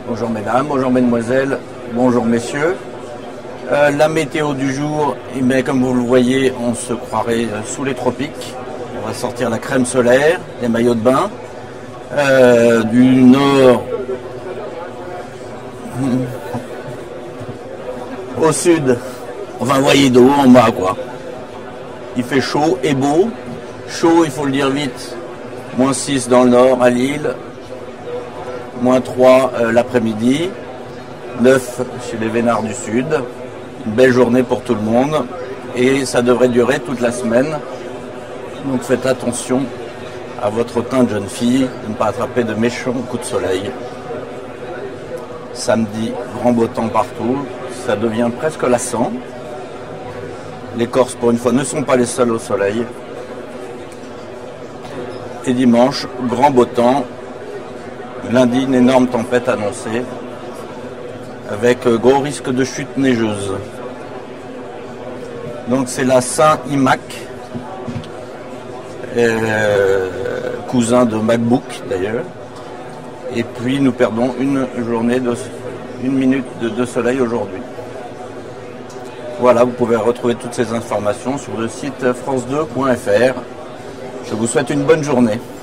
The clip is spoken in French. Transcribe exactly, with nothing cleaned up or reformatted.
Bonjour mesdames, bonjour mesdemoiselles, bonjour messieurs. Euh, la météo du jour, eh bien, comme vous le voyez, on se croirait euh, sous les tropiques. On va sortir la crème solaire, les maillots de bain. Euh, du nord au sud, enfin vous voyez d'eau en bas quoi. Il fait chaud et beau. Chaud, il faut le dire vite, moins six dans le nord à Lille, moins trois euh, l'après-midi, neuf chez les Vénards du Sud. Une belle journée pour tout le monde et ça devrait durer toute la semaine. Donc faites attention à votre teint de jeune fille, de ne pas attraper de méchants coups de soleil. Samedi, grand beau temps partout, ça devient presque lassant. Les Corses, pour une fois, ne sont pas les seuls au soleil. Et dimanche, grand beau temps. Lundi, une énorme tempête annoncée, avec gros risque de chute neigeuse. Donc c'est la Saint-Imac, euh, cousin de MacBook d'ailleurs. Et puis nous perdons une journée, de, une minute de, de soleil aujourd'hui. Voilà, vous pouvez retrouver toutes ces informations sur le site france deux point f r. Je vous souhaite une bonne journée.